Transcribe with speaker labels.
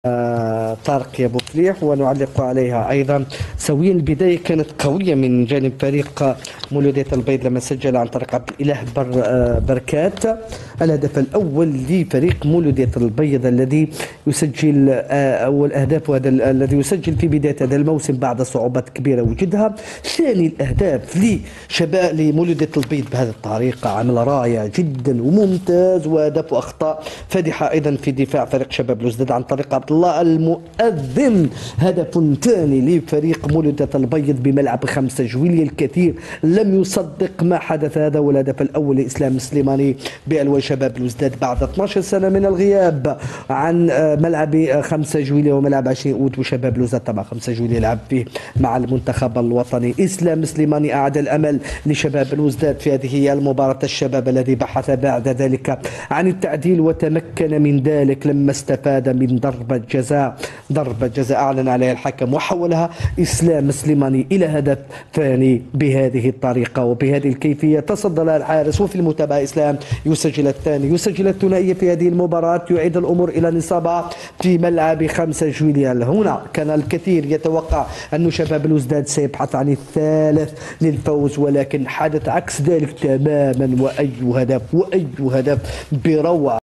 Speaker 1: طارق يا بوفليح، ونعلق عليها أيضا سويا. البداية كانت قوية من جانب فريق مولودية البيض لما سجل عن طريق عبد الإله بركات الهدف الأول لفريق مولودية البيض، الذي يسجل أول أهداف، وهذا الذي يسجل في بداية هذا الموسم بعد صعوبات كبيرة وجدها. ثاني الأهداف لشباب لمولودية البيض بهذه الطريقة عمل رائع جدا وممتاز، وهدف وأخطاء فادحة أيضا في دفاع فريق شباب بلوزداد عن طريق عبد الله المؤذن. هدف ثاني لفريق مولودية البيض بملعب 5 جويلية. الكثير لم يصدق ما حدث. هذا هو الهدف الأول لإسلام السليماني بألوان شباب بلوزداد بعد 12 سنة من الغياب عن ملعب 5 جويلية وملعب 20 أوت. وشباب بلوزداد طبعا 5 جويلية يلعب فيه مع المنتخب الوطني. إسلام السليماني أعاد الأمل لشباب بلوزداد في هذه المباراة. الشباب الذي بحث بعد ذلك عن التعديل وتمكن من ذلك لما استفاد من ضربة جزاء أعلن عليها الحكم وحولها إسلام السليماني إلى هدف ثاني بهذه الطريقة وبهذه الكيفية. تصدى لها الحارس، وفي المتابعة إسلام يسجل الثاني، يسجل الثنائية في هذه المباراة، يعيد الأمور إلى نصابها في ملعب 5 جويلية. هنا كان الكثير يتوقع أن شباب بلوزداد سيبحث عن الثالث للفوز، ولكن حدث عكس ذلك تماما. وأي هدف بروعة